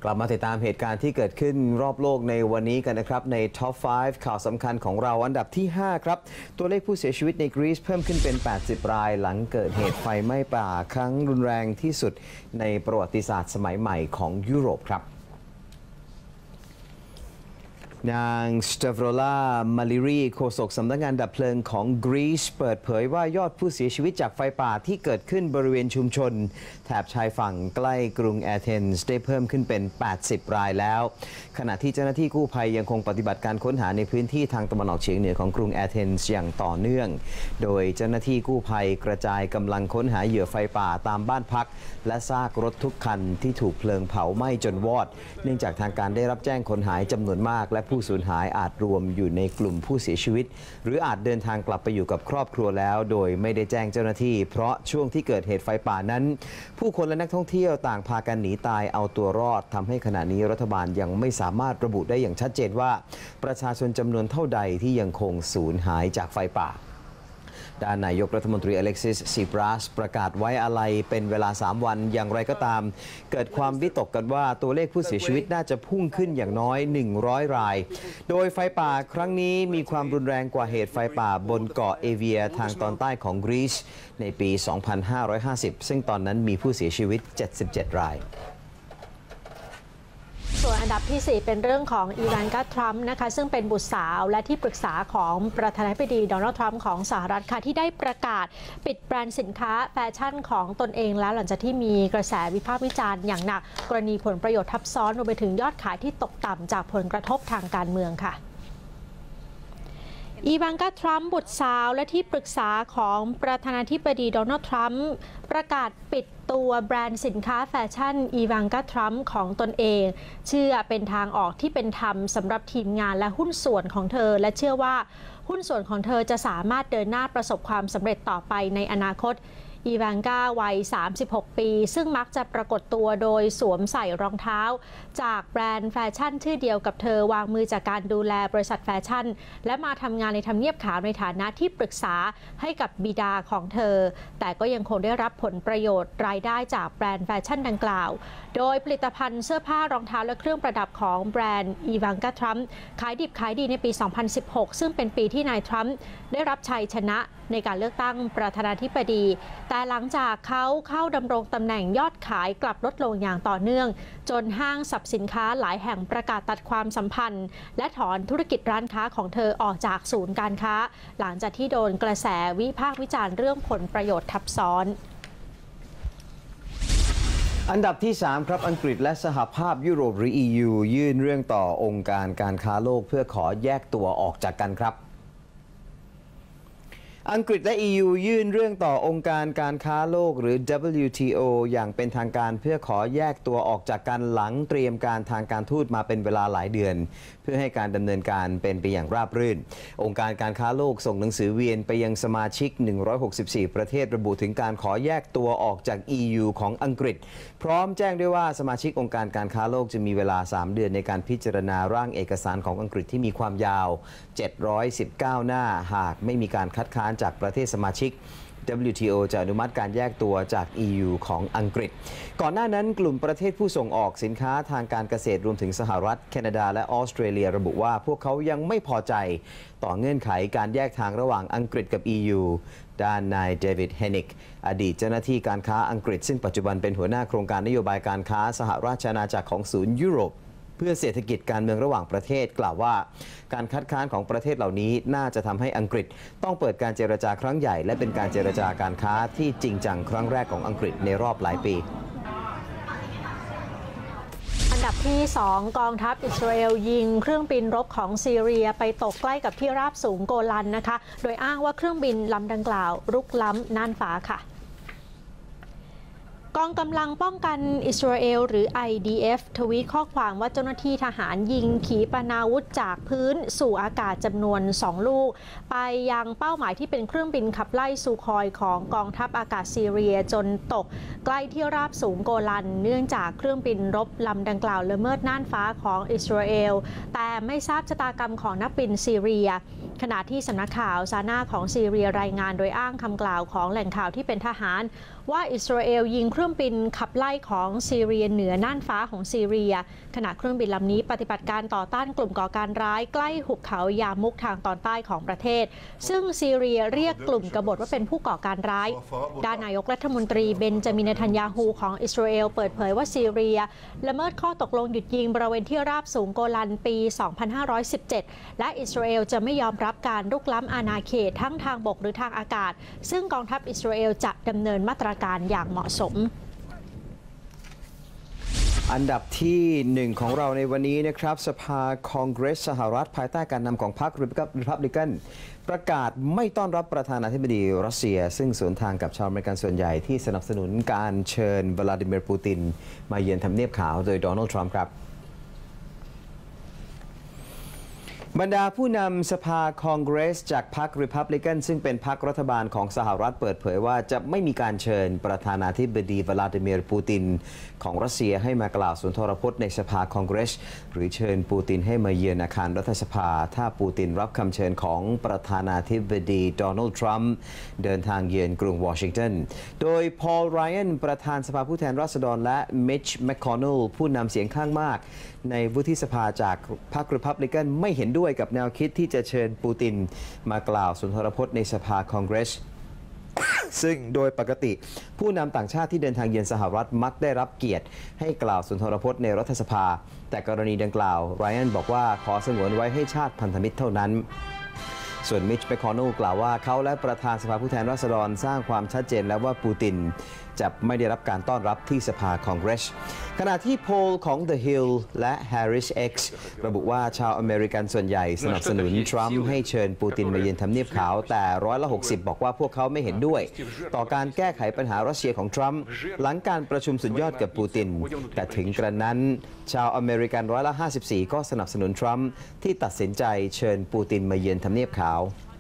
กลับมาติดตามเหตุการณ์ที่เกิดขึ้นรอบโลกในวันนี้กันนะครับใน Top 5 ข่าวสำคัญของเราอันดับที่ 5 ครับตัวเลขผู้เสียชีวิตในกรีซเพิ่มขึ้นเป็น 80 รายหลังเกิดเหตุไฟไหม้ป่าครั้งรุนแรงที่สุดในประวัติศาสตร์สมัยใหม่ของยุโรปครับนางสเตฟโรลา มาลิรีโฆษกสำนักงานดับเพลิงของกรีซเปิดเผยว่ายอดผู้เสียชีวิตจากไฟป่าที่เกิดขึ้นบริเวณชุมชนแถบชายฝั่งใกล้กรุงแอเธนส์ได้เพิ่มขึ้นเป็น 80 รายแล้วขณะที่เจ้าหน้าที่กู้ภัยยังคงปฏิบัติการค้นหาในพื้นที่ทางตะวันออกเฉียงเหนือของกรุงแอเธนส์อย่างต่อเนื่องโดยเจ้าหน้าที่กู้ภัยกระจายกำลังค้นหาเหยื่อไฟป่าตามบ้านพักและซากรถทุกคันที่ถูกเพลิงเผาไหม้จนวอดเนื่องจากทางการได้รับแจ้งคนหายจำนวนมากและผู้สูญหายอาจรวมอยู่ในกลุ่มผู้เสียชีวิตหรืออาจเดินทางกลับไปอยู่กับครอบครัวแล้วโดยไม่ได้แจ้งเจ้าหน้าที่เพราะช่วงที่เกิดเหตุไฟป่านั้นผู้คนและนักท่องเที่ยวต่างพากันหนีตายเอาตัวรอดทำให้ขณะนี้รัฐบาลยังไม่สามารถระบุได้อย่างชัดเจนว่าประชาชนจำนวนเท่าใดที่ยังคงสูญหายจากไฟป่าด้านนายกรัฐมนตรีอเล็กซิส ซิปรัสประกาศไว้อาลัยเป็นเวลา3 วันอย่างไรก็ตามเกิดความวิตกกันว่าตัวเลขผู้เสียชีวิตน่าจะพุ่งขึ้นอย่างน้อย100 รายโดยไฟป่าครั้งนี้มีความรุนแรงกว่าเหตุไฟป่าบนเกาะเอเวียทางตอนใต้ของกรีซในปี 2550 ซึ่งตอนนั้นมีผู้เสียชีวิต77 รายส่วนอันดับที่ 4 เป็นเรื่องของอีวานกา ทรัมป์นะคะซึ่งเป็นบุตรสาวและที่ปรึกษาของประธานาธิบดีโดนัลด์ ทรัมป์ของสหรัฐค่ะที่ได้ประกาศปิดแบรนด์สินค้าแฟชั่นของตนเองแล้วหลังจากที่มีกระแสวิพากษ์วิจารณ์อย่างหนักกรณีผลประโยชน์ทับซ้อนรวมไปถึงยอดขายที่ตกต่ำจากผลกระทบทางการเมืองค่ะอีวานกา ทรัมป์บุตรสาวและที่ปรึกษาของประธานาธิบดีโดนัลด์ ทรัมป์ประกาศปิดตัวแบรนด์สินค้าแฟชั่นอีวานกา ทรัมป์ของตนเองเชื่อเป็นทางออกที่เป็นธรรมสำหรับทีมงานและหุ้นส่วนของเธอและเชื่อว่าหุ้นส่วนของเธอจะสามารถเดินหน้าประสบความสำเร็จต่อไปในอนาคตอีวานกาวัย36 ปีซึ่งมักจะปรากฏตัวโดยสวมใส่รองเท้าจากแบรนด์แฟชั่นชื่อเดียวกับเธอวางมือจากการดูแลบริษัทแฟชั่นและมาทำงานในทำเนียบขาวในฐานะที่ปรึกษาให้กับบิดาของเธอแต่ก็ยังคงได้รับผลประโยชน์รายได้จากแบรนด์แฟชั่นดังกล่าวโดยผลิตภัณฑ์เสื้อผ้ารองเท้าและเครื่องประดับของแบรนด์อีวานกา ทรัมป์ขายดิบขายดีในปี 2016 ซึ่งเป็นปีที่นายทรัมป์ได้รับชัยชนะในการเลือกตั้งประธานาธิบดีแต่หลังจากเขาเข้าดำรงตำแหน่งยอดขายกลับลดลงอย่างต่อเนื่องจนห้างสรรพสินค้าหลายแห่งประกาศตัดความสัมพันธ์และถอนธุรกิจร้านค้าของเธอออกจากศูนย์การค้าหลังจากที่โดนกระแสวิพากษ์วิจารณ์เรื่องผลประโยชน์ทับซ้อนอันดับที่ 3 ครับอังกฤษและสหภาพยุโรปหรือ EU ยื่นเรื่องต่อองค์การการค้าโลกเพื่อขอแยกตัวออกจากกันครับอังกฤษและ EU ยื่นเรื่องต่อองค์การการค้าโลกหรือ WTO อย่างเป็นทางการเพื่อขอแยกตัวออกจากกันหลังเตรียมการทางการทูตมาเป็นเวลาหลายเดือนเพื่อให้การดำเนินการเป็นไปอย่างราบรื่นองค์การการค้าโลกส่งหนังสือเวียนไปยังสมาชิก164ประเทศระบุถึงการขอแยกตัวออกจาก EU ของอังกฤษพร้อมแจ้งด้วยว่าสมาชิกองค์การการค้าโลกจะมีเวลา3 เดือนในการพิจารณาร่างเอกสารของอังกฤษที่มีความยาว719 หน้าหากไม่มีการคัดค้านจากประเทศสมาชิก WTO จะอนุมัติการแยกตัวจาก EU ของอังกฤษก่อนหน้านั้นกลุ่มประเทศผู้ส่งออกสินค้าทางการเกษตรรวมถึงสหรัฐแคนาดาและออสเตรเลียระบุว่าพวกเขายังไม่พอใจต่อเงื่อนไขการแยกทางระหว่างอังกฤษกับ EU ด้านนายเดวิด เฮนิกอดีตเจ้าหน้าที่การค้าอังกฤษซึ่งปัจจุบันเป็นหัวหน้าโครงการนโยบายการค้าสหราชอาณาจักรของศูนย์ยุโรปเพื่อเศรษฐกิจการเมืองระหว่างประเทศกล่าวว่าการคัดค้านของประเทศเหล่านี้น่าจะทำให้อังกฤษต้องเปิดการเจรจาครั้งใหญ่และเป็นการเจรจาการค้าที่จริงจังครั้งแรกของอังกฤษในรอบหลายปีอันดับที่ 2 กองทัพอิสราเอลยิงเครื่องบินรบของซีเรียไปตกใกล้กับที่ราบสูงโกลันนะคะโดยอ้างว่าเครื่องบินลำดังกล่าวรุกล้ำน่านฟ้าค่ะกองกำลังป้องกันอิสราเอลหรือ IDF ทวีตข้อความว่าเจ้าหน้าที่ทหารยิงขีปนาวุธจากพื้นสู่อากาศจำนวน2 ลูกไปยังเป้าหมายที่เป็นเครื่องบินขับไล่ซูคอยของกองทัพอากาศซีเรียจนตกใกล้ที่ราบสูงโกลันเนื่องจากเครื่องบินรบลำดังกล่าวละเมิดน่านฟ้าของอิสราเอลแต่ไม่ทราบชะตากรรมของนักบินซีเรียขณะที่สำนักข่าวซาน่าของซีเรียรายงานโดยอ้างคำกล่าวของแหล่งข่าวที่เป็นทหารว่าอิสราเอลยิงเครื่องบินขับไล่ของซีเรียเหนือน่านฟ้าของซีเรียขณะเครื่องบินลำนี้ปฏิบัติการต่อต้านกลุ่มก่อการร้ายใกล้หุบเขายามุกทางตอนใต้ของประเทศซึ่งซีเรียเรียกกลุ่มกบฏว่าเป็นผู้ก่อการร้ายด้านนายกรัฐมนตรีเบนจามิน เนทันยาฮูของอิสราเอลเปิดเผยว่าซีเรียละเมิดข้อตกลงหยุดยิงบริเวณที่ราบสูงโกลันปี 2517 และอิสราเอลจะไม่ยอมรับการรุกล้ำอาณาเขตทั้งทางบกหรือทางอากาศซึ่งกองทัพอิสราเอลจะดำเนินมาตรการอย่างเหมาะสมอันดับที่ 1 ของเราในวันนี้นะครับสภาคองเกรสสหรัฐภายใต้การนำของพรรครีพับลิกันประกาศไม่ต้อนรับประธานาธิบดีรัสเซียซึ่งสวนทางกับชาวอเมริกันส่วนใหญ่ที่สนับสนุนการเชิญวลาดิเมียร์ปูตินมาเยือนทำเนียบขาวโดยโดนัลด์ทรัมป์ครับบรรดาผู้นำสภาคองเกรสจากพรรครีพับลิกันซึ่งเป็นพรรครัฐบาลของสหรัฐเปิดเผยว่าจะไม่มีการเชิญประธานาธิบดีวลาดิเมียร์ปูตินของรัสเซียให้มากล่าวสุนทรพจน์ในสภาคองเกรสหรือเชิญปูตินให้มาเยือนอาคารรัฐสภาถ้าปูตินรับคำเชิญของประธานาธิบดีโดนัลด์ทรัมป์เดินทางเยือนกรุงวอชิงตันโดยพอลไรอันประธานสภาผู้แทนราษฎรและมิชแมคคอนเนลผู้นำเสียงข้างมากในวุฒิสภาจากพรรครีพับลิกันไม่เห็นด้วยกับแนวคิดที่จะเชิญปูตินมากล่าวสุนทรพจน์ในสภาคองเกรส ซึ่งโดยปกติผู้นำต่างชาติที่เดินทางเยือนสหรัฐมักได้รับเกียรติให้กล่าวสุนทรพจน์ในรัฐสภาแต่กรณีดังกล่าวไรอันบอกว่าขอสงวนไว้ให้ชาติพันธมิตรเท่านั้นส่วนมิชแมคคอนเนลกล่าวว่าเขาและประธานสภาผู้แทนราษฎรสร้างความชัดเจนแล้วว่าปูตินจะไม่ได้รับการต้อนรับที่สภาคองเกรสขณะที่โพลของ The Hill และ Harris X ระบุว่าชาวอเมริกันส่วนใหญ่สนับสนุนทรัมป์ให้เชิญปูตินมาเยือนทำเนียบขาวแต่60%บอกว่าพวกเขาไม่เห็นด้วยต่อการแก้ไขปัญหารัสเซียของทรัมป์หลังการประชุมสุดยอดกับปูตินแต่ถึงกระนั้นชาวอเมริกัน54%ก็สนับสนุนทรัมป์ที่ตัดสินใจเชิญปูตินมาเยือนทำเนียบขาว